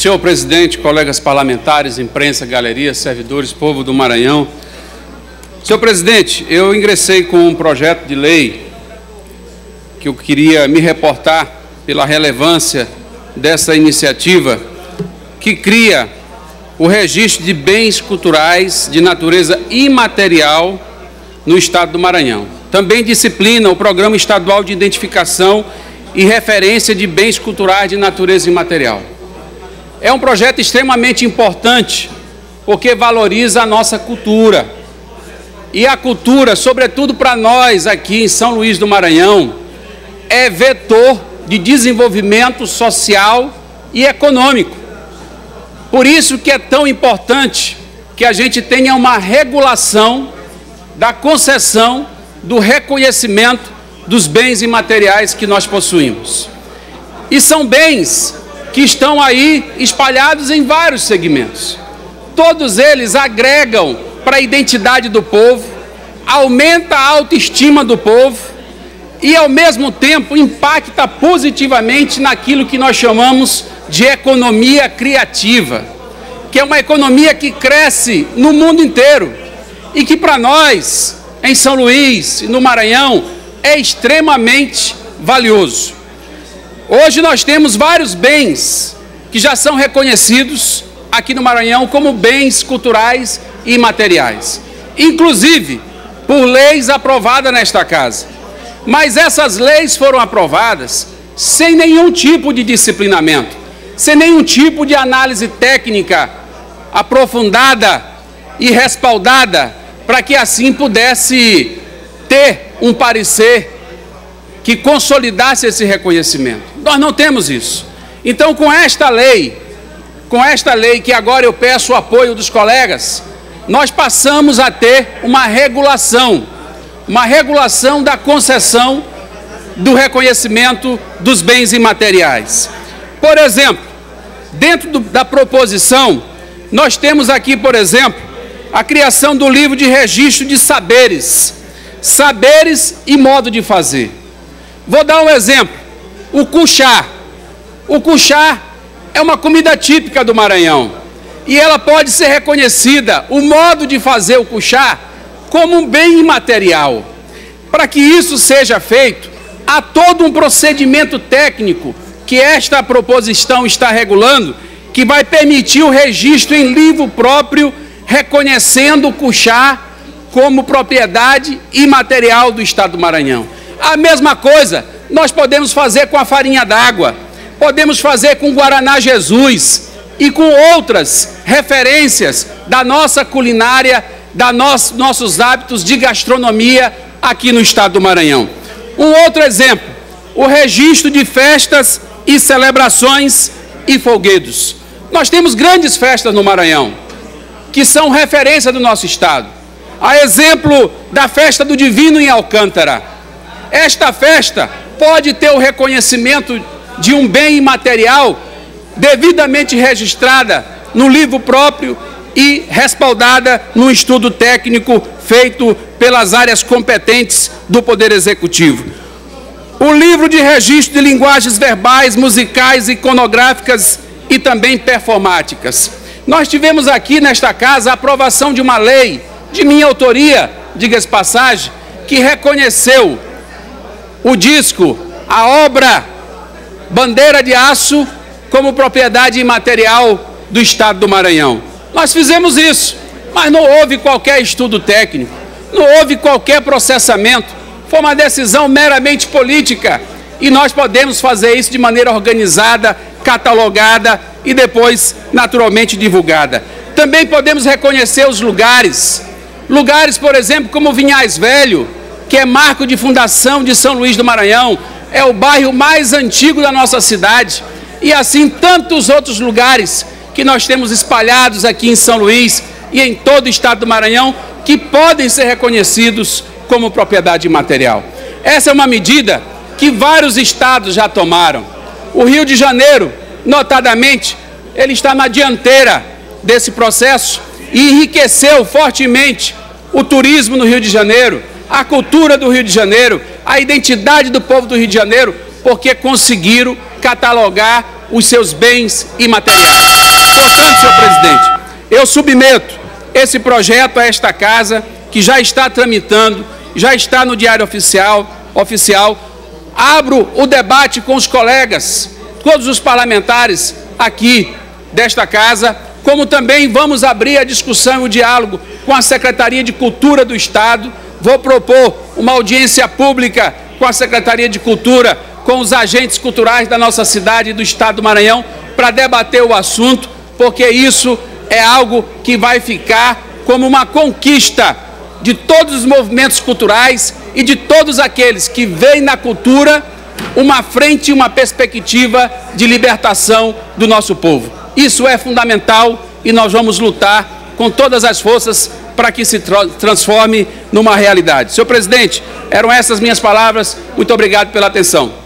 Senhor presidente, colegas parlamentares, imprensa, galeria, servidores, povo do Maranhão. Senhor presidente, eu ingressei com um projeto de lei que eu queria me reportar pela relevância dessa iniciativa que cria o registro de bens culturais de natureza imaterial no estado do Maranhão. Também disciplina o Programa Estadual de Identificação e Referência de Bens Culturais de Natureza Imaterial. É um projeto extremamente importante porque valoriza a nossa cultura. E a cultura, sobretudo para nós aqui em São Luís do Maranhão, é vetor de desenvolvimento social e econômico. Por isso que é tão importante que a gente tenha uma regulação da concessão, do reconhecimento dos bens imateriais que nós possuímos. E são bens que estão aí espalhados em vários segmentos. Todos eles agregam para a identidade do povo, aumenta a autoestima do povo e, ao mesmo tempo, impacta positivamente naquilo que nós chamamos de economia criativa, que é uma economia que cresce no mundo inteiro e que, para nós, em São Luís e no Maranhão, é extremamente valioso. Hoje nós temos vários bens que já são reconhecidos aqui no Maranhão como bens culturais e imateriais, inclusive por leis aprovadas nesta casa. Mas essas leis foram aprovadas sem nenhum tipo de disciplinamento, sem nenhum tipo de análise técnica aprofundada e respaldada para que assim pudesse ter um parecer que consolidasse esse reconhecimento. Nós não temos isso. Então, com esta lei que agora eu peço o apoio dos colegas, nós passamos a ter uma regulação da concessão do reconhecimento dos bens imateriais. Por exemplo, dentro da proposição, nós temos aqui, por exemplo, a criação do livro de registro de saberes e modo de fazer. Vou dar um exemplo, o cuchá. O cuchá é uma comida típica do Maranhão e ela pode ser reconhecida, o modo de fazer o cuchá, como um bem imaterial. Para que isso seja feito, há todo um procedimento técnico que esta proposição está regulando, que vai permitir o registro em livro próprio, reconhecendo o cuchá como propriedade imaterial do estado do Maranhão. A mesma coisa nós podemos fazer com a farinha d'água, podemos fazer com o Guaraná Jesus e com outras referências da nossa culinária, nossos hábitos de gastronomia aqui no estado do Maranhão. Um outro exemplo, o registro de festas e celebrações e folguedos. Nós temos grandes festas no Maranhão, que são referência do nosso estado. A exemplo da festa do Divino em Alcântara. Esta festa pode ter o reconhecimento de um bem imaterial devidamente registrada no livro próprio e respaldada no estudo técnico feito pelas áreas competentes do Poder Executivo. O livro de registro de linguagens verbais, musicais, iconográficas e também performáticas. Nós tivemos aqui nesta casa a aprovação de uma lei, de minha autoria, diga-se passagem, que reconheceu o disco, a obra Bandeira de Aço, como propriedade imaterial do estado do Maranhão. Nós fizemos isso, mas não houve qualquer estudo técnico, não houve qualquer processamento, foi uma decisão meramente política e nós podemos fazer isso de maneira organizada, catalogada e depois naturalmente divulgada. Também podemos reconhecer os lugares, por exemplo, como Vinhais Velho, que é marco de fundação de São Luís do Maranhão, é o bairro mais antigo da nossa cidade, e assim tantos outros lugares que nós temos espalhados aqui em São Luís e em todo o estado do Maranhão, que podem ser reconhecidos como propriedade imaterial. Essa é uma medida que vários estados já tomaram. O Rio de Janeiro, notadamente, ele está na dianteira desse processo e enriqueceu fortemente o turismo no Rio de Janeiro, a cultura do Rio de Janeiro, a identidade do povo do Rio de Janeiro, porque conseguiram catalogar os seus bens imateriais. Portanto, senhor presidente, eu submeto esse projeto a esta Casa, que já está tramitando, já está no Diário Oficial. Abro o debate com os colegas, todos os parlamentares aqui desta Casa, como também vamos abrir a discussão e o diálogo com a Secretaria de Cultura do Estado. Vou propor uma audiência pública com a Secretaria de Cultura, com os agentes culturais da nossa cidade e do Estado do Maranhão, para debater o assunto, porque isso é algo que vai ficar como uma conquista de todos os movimentos culturais e de todos aqueles que veem na cultura uma frente e uma perspectiva de libertação do nosso povo. Isso é fundamental e nós vamos lutar com todas as forças para que se transforme numa realidade. Senhor presidente, eram essas minhas palavras. Muito obrigado pela atenção.